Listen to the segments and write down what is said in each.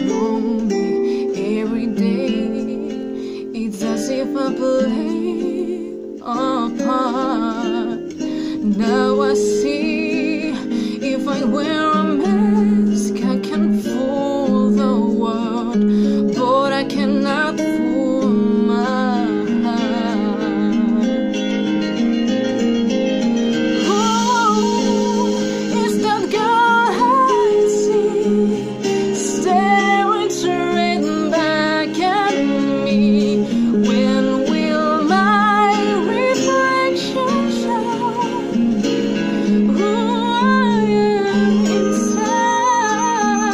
for me every day. It's as if I play a part. Now I see, if I wear a mask, I can fool the world, but I cannot fool my heart. Who is that girl I see staring straight back at me? When will my reflection show who I am inside?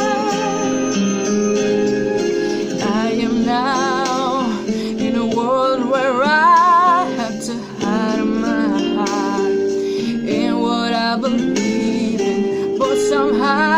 I am now in a world where I have to hide my heart and what I believe in, but somehow